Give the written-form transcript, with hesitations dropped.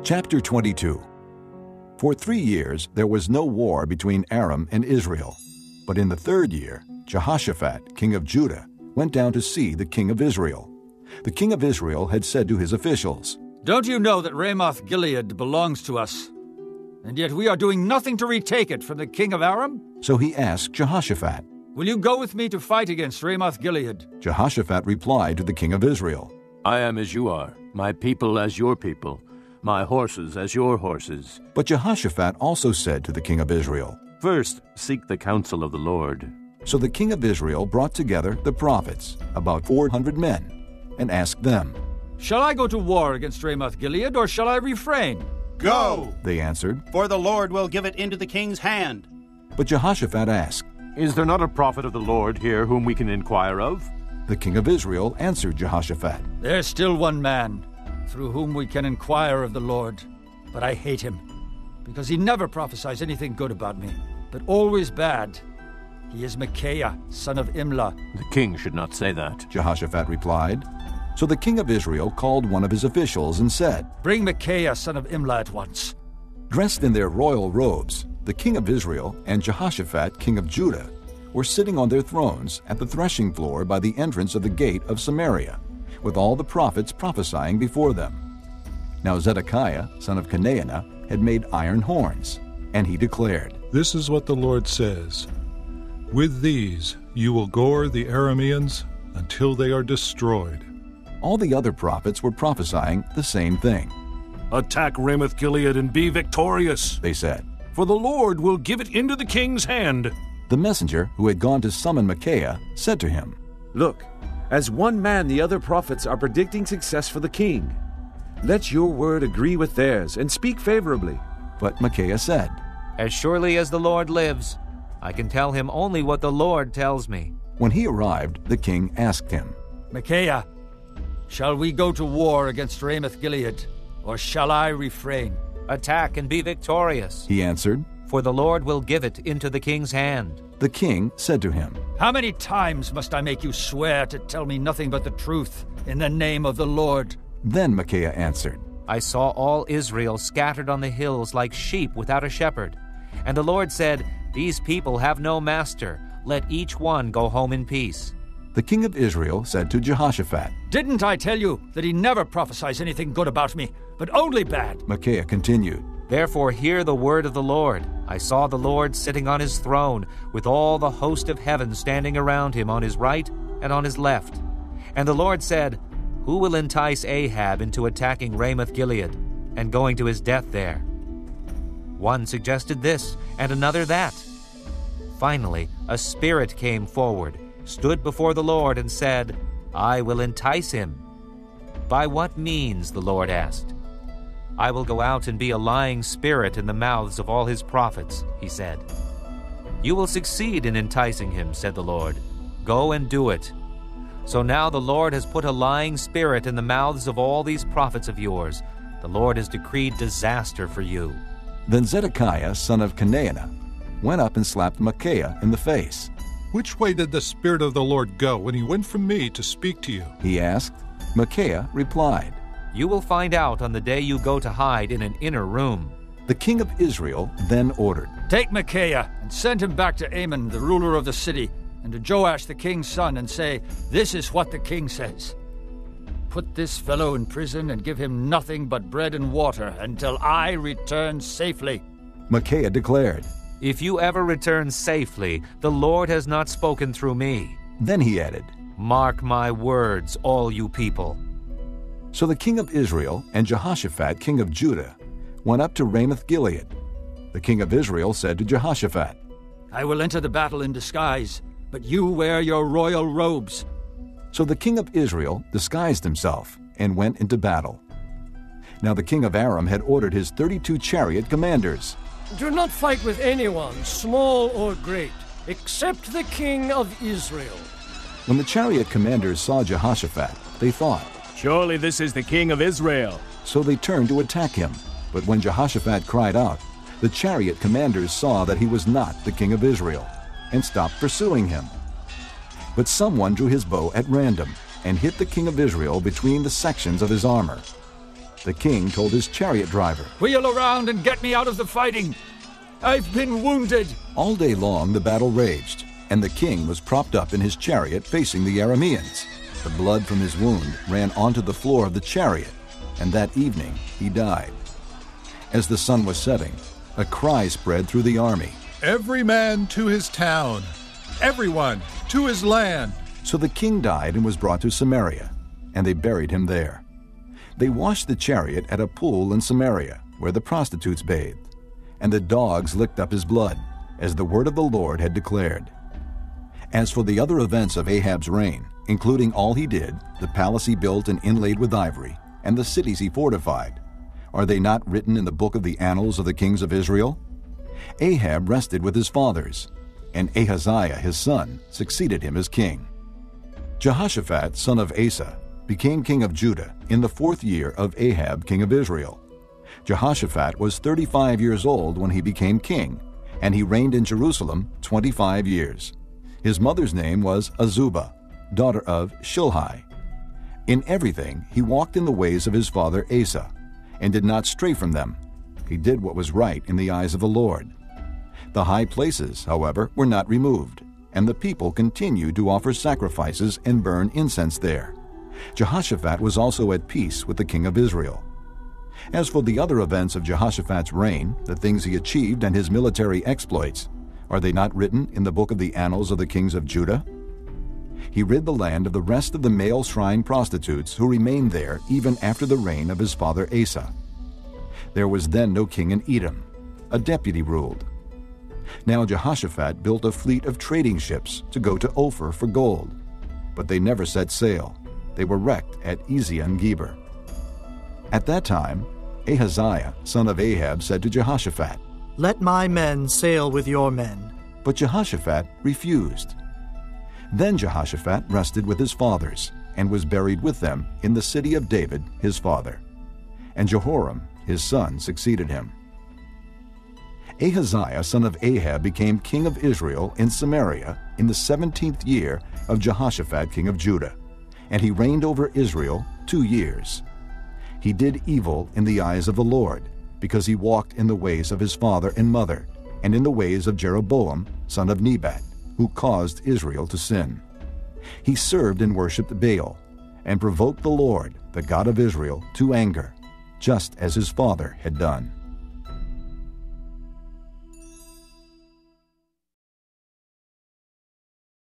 Chapter 22. For 3 years there was no war between Aram and Israel. But in the 3rd year, Jehoshaphat, king of Judah, went down to see the king of Israel. The king of Israel had said to his officials, "Don't you know that Ramoth-Gilead belongs to us? And yet we are doing nothing to retake it from the king of Aram?" So he asked Jehoshaphat. "Will you go with me to fight against Ramoth-Gilead?" Jehoshaphat replied to the king of Israel, "I am as you are, my people as your people, my horses as your horses." But Jehoshaphat also said to the king of Israel, "First, seek the counsel of the Lord." So the king of Israel brought together the prophets, about 400 men, and asked them. "Shall I go to war against Ramoth-Gilead, or shall I refrain?" "Go," They answered. "for the Lord will give it into the king's hand." But Jehoshaphat asked. "Is there not a prophet of the Lord here whom we can inquire of?" The king of Israel answered Jehoshaphat. "There's still one man through whom we can inquire of the Lord, but I hate him, because he never prophesies anything good about me, but always bad. He is Micaiah, son of Imlah." "The king should not say that." Jehoshaphat replied. So the king of Israel called one of his officials and said, "Bring Micaiah, son of Imlah, at once." Dressed in their royal robes, the king of Israel and Jehoshaphat, king of Judah, were sitting on their thrones at the threshing floor by the entrance of the gate of Samaria, with all the prophets prophesying before them. Now Zedekiah, son of Chenaanah, had made iron horns, and he declared, "This is what the Lord says. With these you will gore the Arameans until they are destroyed." All the other prophets were prophesying the same thing. "Attack Ramoth-Gilead and be victorious, They said. for the Lord will give it into the king's hand." The messenger who had gone to summon Micaiah said to him, "Look, as one man the other prophets are predicting success for the king. Let your word agree with theirs and speak favorably." But Micaiah said, "As surely as the Lord lives, I can tell him only what the Lord tells me." When he arrived, the king asked him, "Micaiah, shall we go to war against Ramoth-Gilead, or shall I refrain?" "Attack and be victorious, He answered. for the Lord will give it into the king's hand." The king said to him, "How many times must I make you swear to tell me nothing but the truth in the name of the Lord?" Then Micaiah answered, "I saw all Israel scattered on the hills like sheep without a shepherd. And the Lord said, 'These people have no master. Let each one go home in peace.'" The king of Israel said to Jehoshaphat. "Didn't I tell you that he never prophesies anything good about me, but only bad?" Micaiah continued, "Therefore hear the word of the Lord. I saw the Lord sitting on his throne, with all the host of heaven standing around him on his right and on his left. And the Lord said, 'Who will entice Ahab into attacking Ramoth-Gilead and going to his death there?' One suggested this, and another that. Finally, a spirit came forward, stood before the Lord, and said, 'I will entice him.' 'By what means?' the Lord asked. 'I will go out and be a lying spirit in the mouths of all his prophets,' he said. 'You will succeed in enticing him,' said the Lord. 'Go and do it.' So now the Lord has put a lying spirit in the mouths of all these prophets of yours. The Lord has decreed disaster for you." Then Zedekiah, son of Chenaanah, went up and slapped Micaiah in the face. "Which way did the Spirit of the Lord go when he went from me to speak to you?" He asked. Micaiah replied. "You will find out on the day you go to hide in an inner room." The king of Israel then ordered, "Take Micaiah and send him back to Amon, the ruler of the city, and to Joash the king's son, and say, 'This is what the king says. Put this fellow in prison and give him nothing but bread and water until I return safely.'" Micaiah declared. "If you ever return safely, the Lord has not spoken through me." Then he added, "Mark my words, all you people." So the king of Israel and Jehoshaphat, king of Judah, went up to Ramoth-Gilead. The king of Israel said to Jehoshaphat, "I will enter the battle in disguise, but you wear your royal robes." So the king of Israel disguised himself and went into battle. Now the king of Aram had ordered his 32 chariot commanders. "Do not fight with anyone, small or great, except the king of Israel." When the chariot commanders saw Jehoshaphat, they thought, "Surely this is the king of Israel." So they turned to attack him. But when Jehoshaphat cried out, the chariot commanders saw that he was not the king of Israel, and stopped pursuing him. But someone drew his bow at random and hit the king of Israel between the sections of his armor. The king told his chariot driver, "Wheel around and get me out of the fighting. I've been wounded." All day long the battle raged, and the king was propped up in his chariot facing the Arameans. The blood from his wound ran onto the floor of the chariot, and that evening he died. As the sun was setting, a cry spread through the army, "Every man to his town! Everyone to his land!" So the king died and was brought to Samaria, and they buried him there. They washed the chariot at a pool in Samaria, where the prostitutes bathed, and the dogs licked up his blood, as the word of the Lord had declared. As for the other events of Ahab's reign, including all he did, the palace he built and inlaid with ivory, and the cities he fortified, are they not written in the book of the annals of the kings of Israel? Ahab rested with his fathers, and Ahaziah his son succeeded him as king. Jehoshaphat, son of Asa, became king of Judah in the 4th year of Ahab, king of Israel. Jehoshaphat was 35 years old when he became king, and he reigned in Jerusalem 25 years. His mother's name was Azubah, daughter of Shilhi. In everything he walked in the ways of his father Asa, and did not stray from them. He did what was right in the eyes of the Lord. The high places, however, were not removed, and the people continued to offer sacrifices and burn incense there. Jehoshaphat was also at peace with the king of Israel. As for the other events of Jehoshaphat's reign, the things he achieved and his military exploits, are they not written in the book of the annals of the kings of Judah? He rid the land of the rest of the male shrine prostitutes who remained there even after the reign of his father Asa. There was then no king in Edom. A deputy ruled. Now Jehoshaphat built a fleet of trading ships to go to Ophir for gold, but they never set sail. They were wrecked at Ezion-Geber. At that time, Ahaziah, son of Ahab, said to Jehoshaphat, "Let my men sail with your men." But Jehoshaphat refused. Then Jehoshaphat rested with his fathers, and was buried with them in the city of David his father. And Jehoram his son succeeded him. Ahaziah, son of Ahab, became king of Israel in Samaria in the 17th year of Jehoshaphat, king of Judah, and he reigned over Israel 2 years. He did evil in the eyes of the Lord, because he walked in the ways of his father and mother, and in the ways of Jeroboam, son of Nebat, who caused Israel to sin. He served and worshipped Baal, and provoked the Lord, the God of Israel, to anger, just as his father had done.